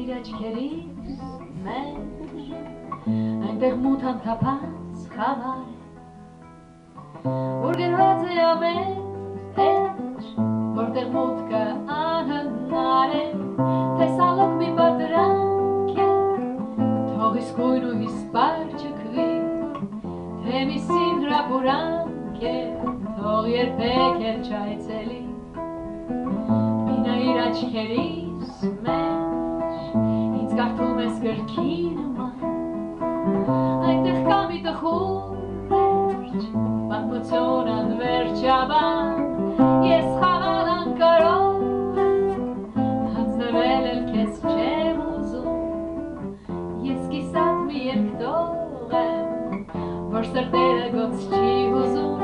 իր աչքերից մեջ այնտեղ մութ անթափած խավար է որ գրված է ամեն էջ որտեղ մուտքը անհնար է թե սալոք մի պատրանք է թող իսկույն ու իսպար չքվի թե մի սին հրապուրանք է թող երբեք էլ չայցելի իր աչքերիս մեջ ինձ կարդում ես գրքի նման այնտեղ կա մի տխուր վերջ պատմություն անվերջաբան ես խաղալ անկարող հանձնվել էլ քեզ չեմ ուզում ես կիսատ մի երկտող եմ որ սրտերը գոց չի հուզում